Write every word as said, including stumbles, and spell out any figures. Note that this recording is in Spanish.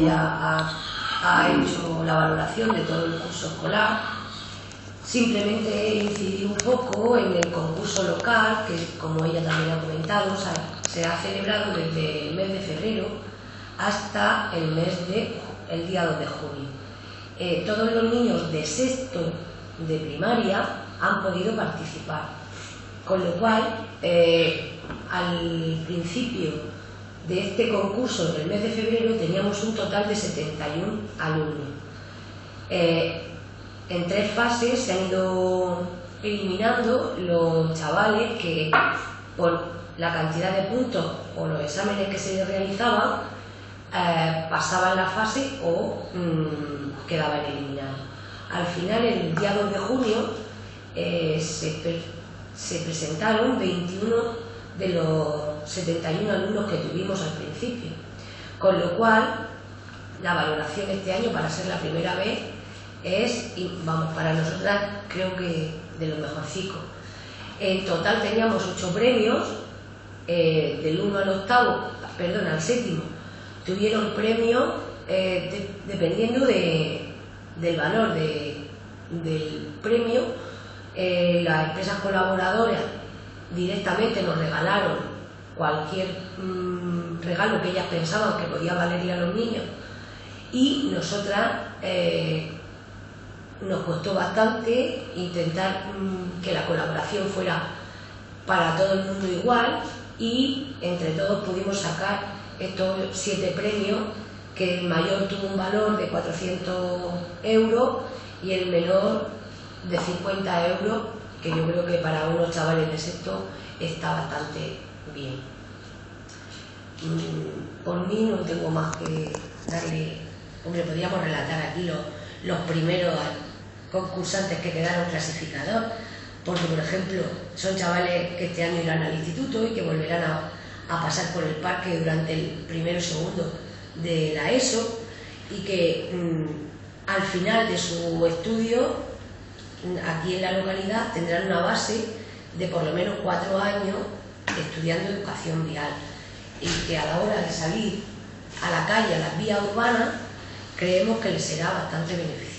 ella ya ha, ha hecho la valoración de todo el curso escolar. Simplemente incidir un poco en el concurso local, que como ella también ha comentado, o sea, se ha celebrado desde el mes de febrero hasta el mes de el día dos de junio. Eh, todos los niños de sexto de primaria han podido participar, con lo cual eh, al principio de este concurso del mes de febrero teníamos un total de setenta y uno alumnos. Eh, en tres fases se han ido eliminando los chavales que por la cantidad de puntos o los exámenes que se realizaban eh, pasaban la fase o mmm, quedaban eliminados. Al final, el día dos de junio, eh, se, pre se presentaron veintiuno de los setenta y uno alumnos que tuvimos al principio, con lo cual la valoración este año, para ser la primera vez, es, y vamos, para nosotras creo que de los mejorcicos. En total teníamos ocho premios, eh, del uno al octavo, perdón, al séptimo, tuvieron premios eh, de, dependiendo de, del valor de, del premio. Eh, las empresas colaboradoras directamente nos regalaron cualquier mmm, regalo que ellas pensaban que podía valerle a los niños, y nosotras eh, nos costó bastante intentar mmm, que la colaboración fuera para todo el mundo igual, y entre todos pudimos sacar estos siete premios, que el mayor tuvo un valor de cuatrocientos euros y el menor de cincuenta euros, que yo creo que para unos chavales de sexto está bastante bien. Por mí no tengo más que darle. Hombre, podríamos relatar aquí los, los primeros concursantes que quedaron clasificados, porque por ejemplo son chavales que este año irán al instituto y que volverán a, a pasar por el parque durante el primero y segundo de la ESO, y que mmm, al final de su estudio aquí en la localidad tendrán una base de por lo menos cuatro años estudiando educación vial, y que a la hora de salir a la calle, a las vías urbanas, creemos que les será bastante beneficioso.